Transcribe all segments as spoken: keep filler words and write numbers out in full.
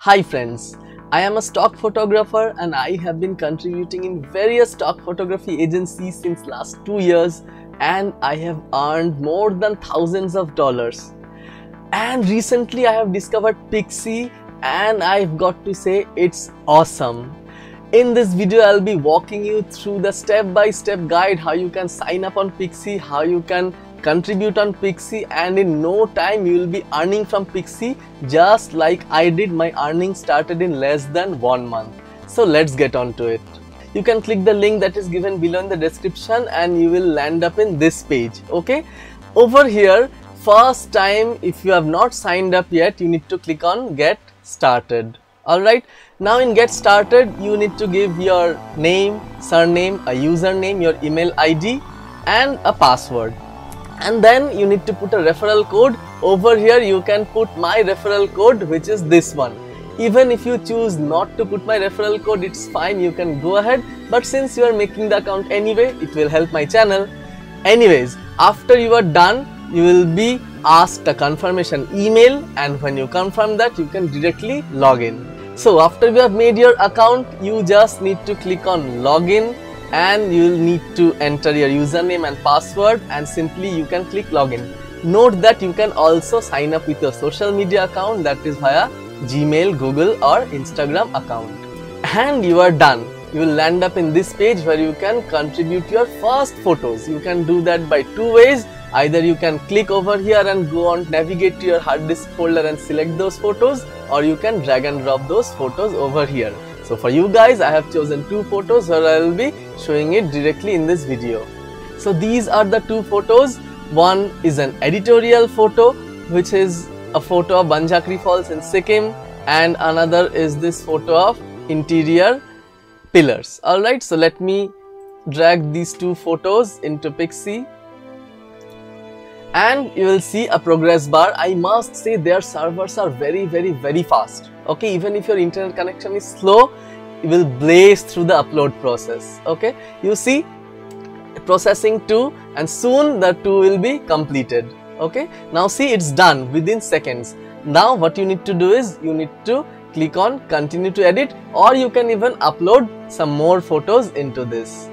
Hi friends, I am a stock photographer and I have been contributing in various stock photography agencies since last two years and I have earned more than thousands of dollars. And recently I have discovered Pixi and I've got to say it's awesome. In this video I'll be walking you through the step-by-step guide how you can sign up on Pixi, how you can contribute on Pixi, and in no time you will be earning from Pixi just like I did. My earning started in less than one month. So let's get on to it. You can click the link that is given below in the description and you will land up in this page. Okay, over here, first time, if you have not signed up yet, you need to click on get started. Alright, now in get started you need to give your name, surname, a username, your email I D and a password. And then you need to put a referral code. Over here you can put my referral code, which is this one. Even if you choose not to put my referral code, it's fine, you can go ahead, but since you are making the account anyway, it will help my channel. Anyways, after you are done, you will be asked a confirmation email, and when you confirm that, you can directly log in. So after you have made your account, you just need to click on login and you will need to enter your username and password, and simply you can click login. Note that you can also sign up with your social media account, that is via Gmail, Google or Instagram account. And you are done. You will land up in this page where you can contribute your first photos. You can do that by two ways. Either you can click over here and go on, navigate to your hard disk folder and select those photos, or you can drag and drop those photos over here. So for you guys, I have chosen two photos where I will be showing it directly in this video. So these are the two photos. One is an editorial photo, which is a photo of Banjakri Falls in Sikkim, and another is this photo of interior pillars. Alright, so let me drag these two photos into Pixi. And you will see a progress bar. I must say their servers are very very very fast. Okay, even if your internet connection is slow, it will blaze through the upload process. Okay, you see processing two, and soon the two will be completed. Okay, now see, it's done within seconds. Now what you need to do is you need to click on continue to edit, or you can even upload some more photos into this.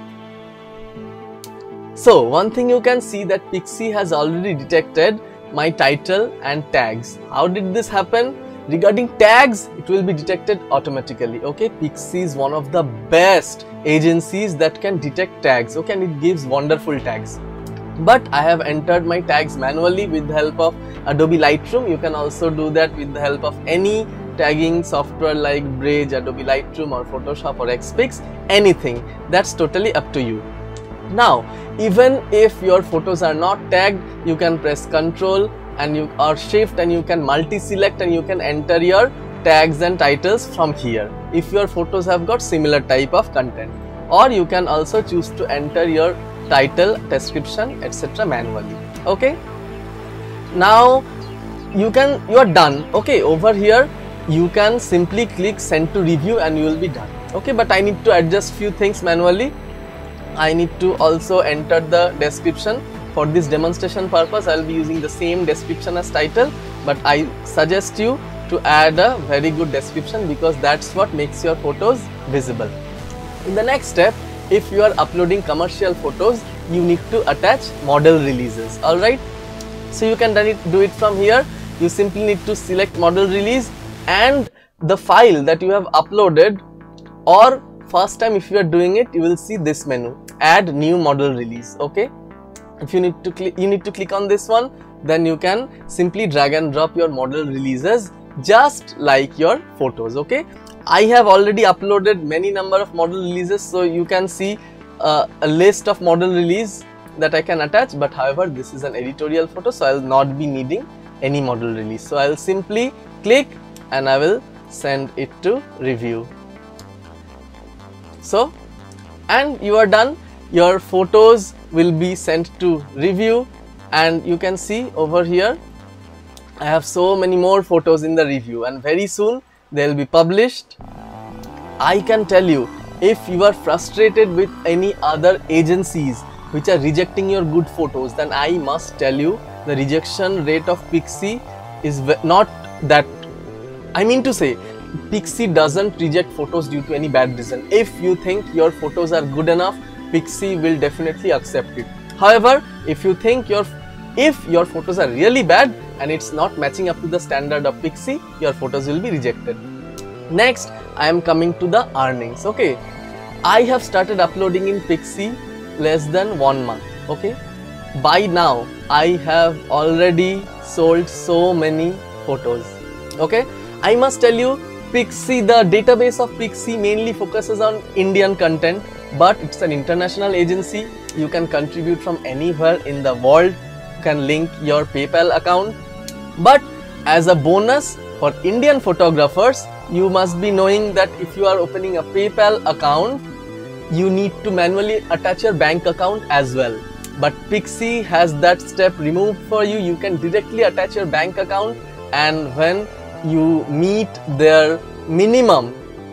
So one thing you can see that Pixi has already detected my title and tags. How did this happen? Regarding tags, it will be detected automatically. Okay, Pixi is one of the best agencies that can detect tags. Okay, and it gives wonderful tags. But I have entered my tags manually with the help of Adobe Lightroom. You can also do that with the help of any tagging software like Bridge, Adobe Lightroom or Photoshop or Xpix, anything. That's totally up to you. Now, even if your photos are not tagged, you can press Ctrl and you or Shift and you can multi-select and you can enter your tags and titles from here if your photos have got similar type of content, or you can also choose to enter your title, description, etc. manually. Okay, now you can you are done. Okay, over here you can simply click send to review and you will be done. Okay, but I need to adjust few things manually. I need to also enter the description. For this demonstration purpose, I will be using the same description as title, but I suggest you to add a very good description because that's what makes your photos visible. In the next step, if you are uploading commercial photos, you need to attach model releases. Alright, so you can do it from here. You simply need to select model release and the file that you have uploaded, or first time if you are doing it, you will see this menu, add new model release. Okay, if you need to click you need to click on this one, then you can simply drag and drop your model releases just like your photos. Okay, I have already uploaded many number of model releases, so you can see uh, a list of model release that I can attach, but however this is an editorial photo, so I will not be needing any model release. So I will simply click and I will send it to review. So, and you are done. Your photos will be sent to review, and you can see over here I have so many more photos in the review, and very soon they will be published. I can tell you, if you are frustrated with any other agencies which are rejecting your good photos, then I must tell you the rejection rate of Pixi is not that I mean to say, Pixi doesn't reject photos due to any bad reason. If you think your photos are good enough, Pixi will definitely accept it. However, if you think your if your photos are really bad and it's not matching up to the standard of Pixi, your photos will be rejected. Next, I am coming to the earnings. Okay, I have started uploading in Pixi less than one month. Okay, by now I have already sold so many photos. Okay, I must tell you, Pixi, the database of Pixi mainly focuses on Indian content, but it's an international agency. You can contribute from anywhere in the world. You can link your PayPal account. But as a bonus for Indian photographers, you must be knowing that if you are opening a PayPal account, you need to manually attach your bank account as well. But Pixi has that step removed for you. You can directly attach your bank account, and when you meet their minimum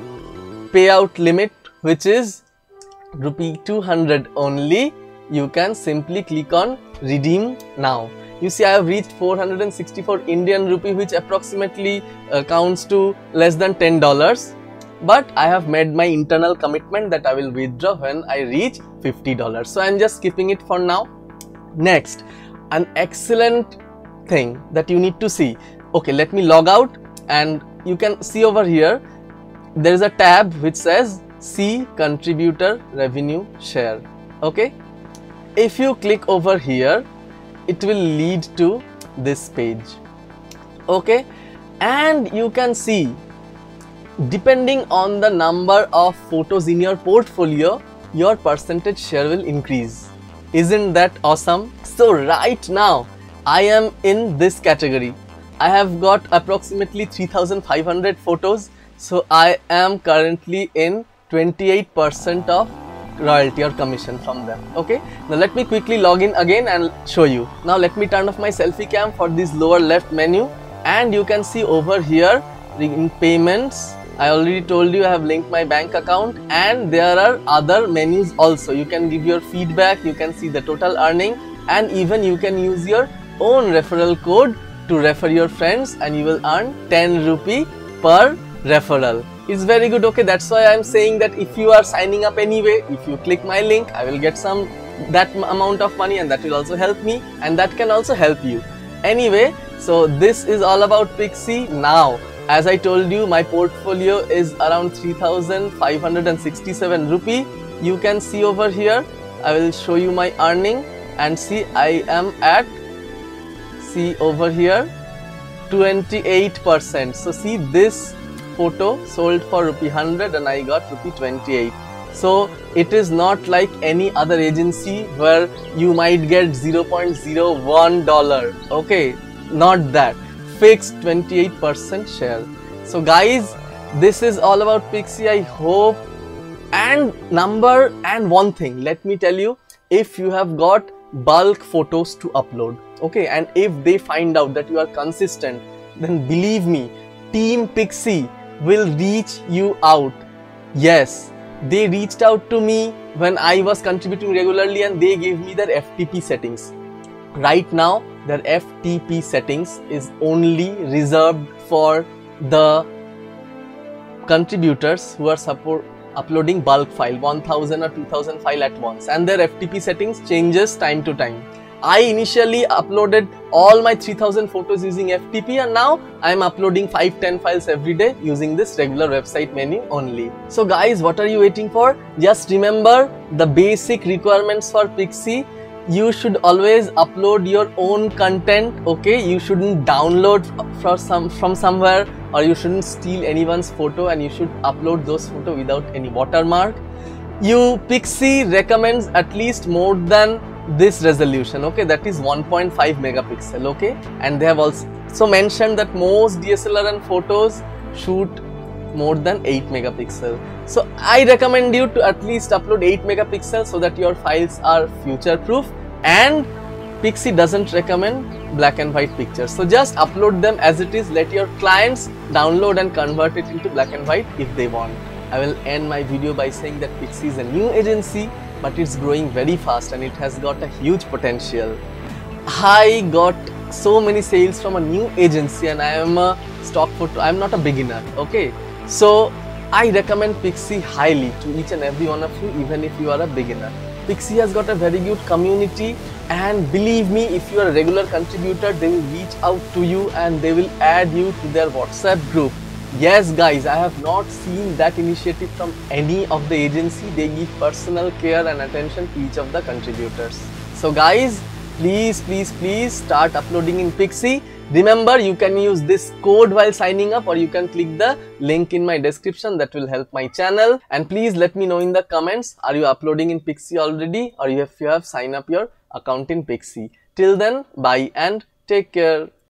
payout limit, which is rupee two hundred only, you can simply click on redeem now. You see, I have reached four hundred sixty-four Indian rupee, which approximately uh, counts to less than ten dollars. But I have made my internal commitment that I will withdraw when I reach fifty dollars. So I am just skipping it for now. Next, an excellent thing that you need to see. Okay, let me log out, and you can see over here there is a tab which says see contributor revenue share. Okay, if you click over here, it will lead to this page. Okay, and you can see, depending on the number of photos in your portfolio, your percentage share will increase. Isn't that awesome? So right now I am in this category. I have got approximately three thousand five hundred photos, so I am currently in twenty-eight percent of royalty or commission from them. Okay, now let me quickly log in again and show you. Now let me turn off my selfie cam for this lower left menu, and you can see over here in payments, I already told you I have linked my bank account, and there are other menus also. You can give your feedback, you can see the total earning, and even you can use your own referral code to refer your friends, and you will earn ten rupee per referral. It's very good. Okay, that's why I'm saying that if you are signing up anyway, if you click my link, I will get some that amount of money, and that will also help me, and that can also help you. Anyway, so this is all about Pixi. Now, as I told you, my portfolio is around three thousand five hundred sixty-seven rupee. You can see over here, I will show you my earning, and see I am at, see over here, twenty-eight percent. So see, this photo sold for rupee one hundred and I got rupee twenty-eight. So it is not like any other agency where you might get zero point zero one dollar. Okay, not that. Fixed twenty-eight percent share. So guys, this is all about Pixi. I hope. And number and one thing, let me tell you, if you have got bulk photos to upload, okay, and if they find out that you are consistent, then believe me, Team Pixi will reach you out. Yes, they reached out to me when I was contributing regularly, and they gave me their F T P settings. Right now, their F T P settings is only reserved for the contributors who are support uploading bulk file, one thousand or two thousand file at once, and their F T P settings changes time to time. I initially uploaded all my three thousand photos using F T P, and now I am uploading five to ten files every day using this regular website menu only. So guys, what are you waiting for? Just remember the basic requirements for Pixi. You should always upload your own content. Okay, you shouldn't download from some from somewhere, or you shouldn't steal anyone's photo, and you should upload those photos without any watermark. You Pixi recommends at least more than this resolution, okay, that is one point five megapixel. Okay, and they have also mentioned that most D S L R and photos shoot more than eight megapixel. So I recommend you to at least upload eight megapixel so that your files are future proof, and Pixi doesn't recommend black and white pictures. So just upload them as it is, let your clients download and convert it into black and white if they want. I will end my video by saying that Pixi is a new agency, but it's growing very fast and it has got a huge potential. I got so many sales from a new agency, and I am a stock photo, I am not a beginner, okay? So I recommend Pixie highly to each and every one of you, even if you are a beginner. Pixie has got a very good community, and believe me, if you are a regular contributor, they will reach out to you and they will add you to their WhatsApp group. Yes guys, I have not seen that initiative from any of the agency. They give personal care and attention to each of the contributors. So guys, please please please start uploading in Pixie. Remember, you can use this code while signing up, or you can click the link in my description. That will help my channel. And please let me know in the comments, are you uploading in Pixie already, or if you have signed up your account in Pixie. Till then, bye and take care.